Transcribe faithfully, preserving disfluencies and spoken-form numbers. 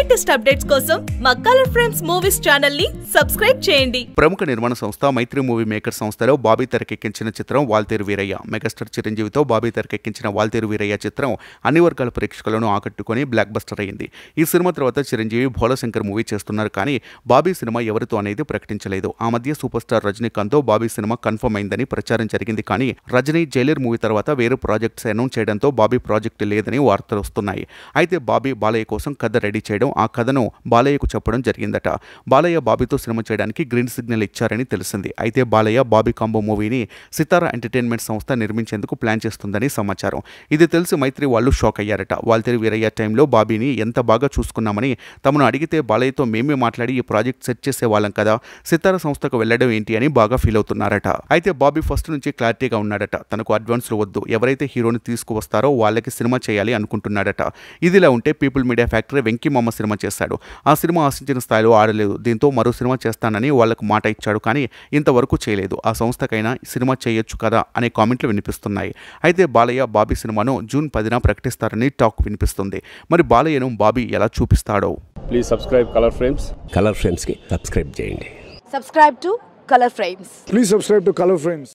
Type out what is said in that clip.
Latest updates కోసం మా colour frames movies channel ని సబ్స్క్రైబ్ చేయండి. ప్రముఖ నిర్మాణ సంస్థ మైత్రి మూవీ మేకర్ సంస్థలో బాబీ తెరకెక్కించిన చిత్రం వాల్తేరు వీరయ్య. మెగాస్టార్ చిరంజీవితో బాబీ తెరకెక్కించిన వాల్తేరు వీరయ్య చిత్రం అన్ని వర్గాల ప్రేక్షకులను ఆకట్టుకొని బ్లాక్ బస్టర్ అయింది. ఈ సినిమా తర్వాత చిరంజీవి భోళశంకర్ మూవీ చేస్తున్నారు, కానీ బాబీ సినిమా ఎవరితో అనేది ప్రకటించలేదు. ఆ మధ్య సూపర్ స్టార్ రజనీకాంత్తో బాబీ సినిమా కన్ఫర్మ్ అయిందని ప్రచారం జరిగింది, కానీ రజనీ జైలర్ మూవీ తర్వాత వేరే ప్రాజెక్ట్స్ అనౌన్స్ చేయడంతో బాబీ ప్రాజెక్ట్ లేదని వార్తలు వస్తున్నాయి. అయితే బాబీ బాలయ్య కోసం కథ రెడీ చేయడం, ఆ కథను బాలయ్యకు చెప్పడం జరిగిందట. బాలయ్య బాబీతో సినిమా చేయడానికి గ్రీన్ సిగ్నల్ ఇచ్చారని తెలిసింది. అయితే బాలయ్య బాబీ కాంబో మూవీని సితారా ఎంటర్టైన్మెంట్ సంస్థ నిర్మించేందుకు ప్లాన్ చేస్తుందని సమాచారం. ఇది తెలిసి మైత్రి వాళ్ళు షాక్ అయ్యారట. వాల్తేరు వీరయ్య టైంలో బాబీని ఎంత బాగా చూసుకున్నామని తమను అడిగితే బాలయ్యతో మేమే మాట్లాడి ఈ ప్రాజెక్ట్ సెట్ చేసే వాళ్ళం కదా, సితారా సంస్థకు వెళ్లడం ఏంటి అని బాగా ఫీల్ అవుతున్నారట. అయితే బాబీ ఫస్ట్ నుంచి క్లారిటీగా ఉన్నాడట. తనకు అడ్వాన్స్లు వద్దు, ఎవరైతే హీరోని తీసుకువస్తారో వాళ్ళకి సినిమా చేయాలి అనుకుంటున్నాడట. ఇదిలా ఉంటే పీపుల్ మీడియా ఫ్యాక్టరీ వెంకీ మామ సినిమా చేశాడు. ఆ సినిమా ఆశించిన స్థాయిలో ఆడలేదు. దీంతో మరో సినిమా చేస్తానని వాళ్లకు మాట ఇచ్చాడు, కానీ ఇంతవరకు చేయలేదు. ఆ సంస్థకైనా సినిమా చేయొచ్చు కదా అనే కామెంట్లు వినిపిస్తున్నాయి. అయితే బాలయ్య బాబీ సినిమాను జూన్ పదిన ప్రకటిస్తారని టాక్ వినిపిస్తుంది. మరి బాలయ్యను బాబీ ఎలా చూపిస్తాడో. Please subscribe colour frames. Colour frames కి సబ్స్క్రైబ్ చేయండి. Subscribe to Color Frames. Please subscribe to Color Frames.